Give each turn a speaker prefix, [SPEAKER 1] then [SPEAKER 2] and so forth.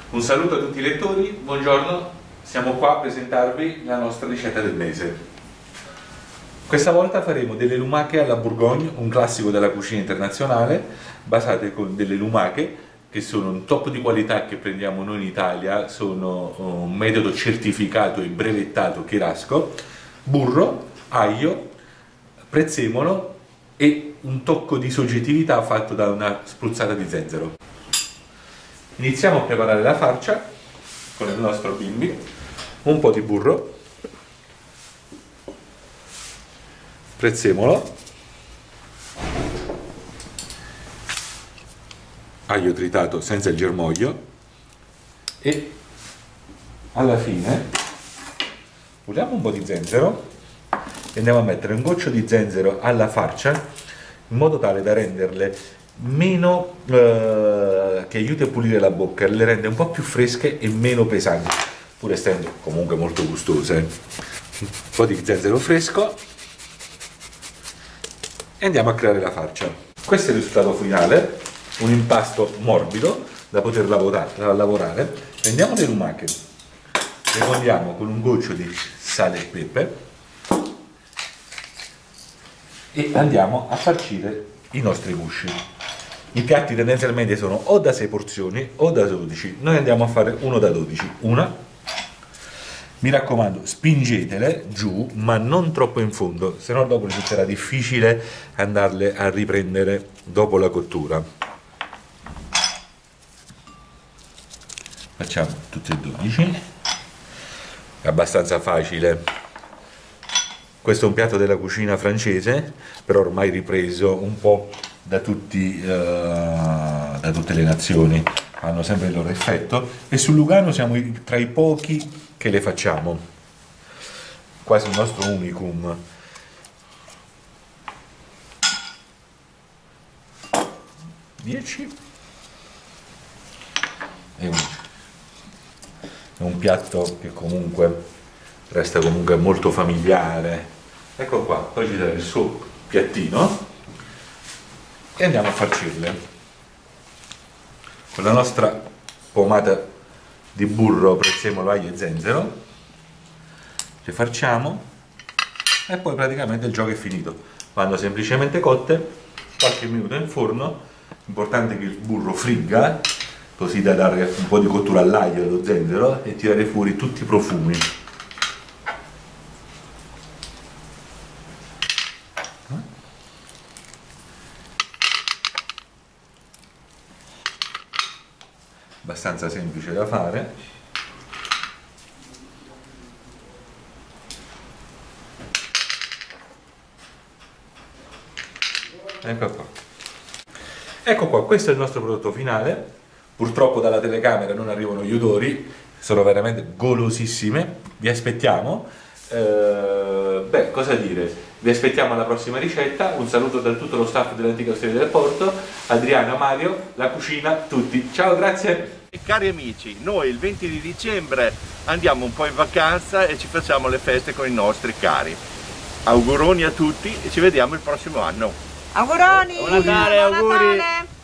[SPEAKER 1] Un saluto a tutti i lettori, buongiorno, siamo qua a presentarvi la nostra ricetta del mese. Questa volta faremo delle lumache alla Bourgogne, un classico della cucina internazionale, basate con delle lumache che sono un top di qualità che prendiamo noi in Italia, sono un metodo certificato e brevettato Cherasco, burro, aglio, prezzemolo e un tocco di soggettività fatto da una spruzzata di zenzero. Iniziamo a preparare la farcia con il nostro bimbi, un po' di burro, prezzemolo, aglio tritato senza il germoglio e alla fine usiamo un po' di zenzero e andiamo a mettere un goccio di zenzero alla farcia in modo tale da renderle meno che aiuti a pulire la bocca, le rende un po' più fresche e meno pesanti, pur essendo comunque molto gustose. Un po' di zenzero fresco e andiamo a creare la farcia. Questo è il risultato finale, un impasto morbido da poter lavorare. Prendiamo le lumache, le condiamo con un goccio di sale e pepe e andiamo a farcire i nostri gusci. I piatti tendenzialmente sono o da 6 porzioni o da 12, noi andiamo a fare uno da 12. Una, mi raccomando, spingetele giù ma non troppo in fondo, se no dopo risulterà difficile andarle a riprendere dopo la cottura. Facciamo tutte e 12, è abbastanza facile. Questo è un piatto della cucina francese, però ormai ripreso un po' da tutte le nazioni, hanno sempre il loro effetto e sul Lugano siamo tra i pochi che le facciamo, quasi un nostro unicum. È un piatto che comunque resta comunque molto familiare. Ecco qua, poi ci sarà il suo piattino e andiamo a farcirle con la nostra pomata di burro, prezzemolo, aglio e zenzero. Le farciamo e poi praticamente il gioco è finito. Vanno semplicemente cotte qualche minuto in forno, importante che il burro frigga così da dare un po' di cottura all'aglio e allo zenzero e tirare fuori tutti i profumi. Abbastanza semplice da fare. Ecco qua, questo è il nostro prodotto finale. Purtroppo dalla telecamera non arrivano gli odori, sono veramente golosissime. Vi aspettiamo. Beh, cosa dire? Vi aspettiamo alla prossima ricetta. Un saluto da tutto lo staff dell'Antica Osteria del Porto, Adriano, Mario, la cucina, tutti. Ciao, grazie.
[SPEAKER 2] Cari amici, noi il 20 di dicembre andiamo un po' in vacanza e ci facciamo le feste con i nostri cari. Auguroni a tutti e ci vediamo il prossimo anno.
[SPEAKER 3] Auguroni!
[SPEAKER 2] Buon Natale, auguri!
[SPEAKER 3] Natale.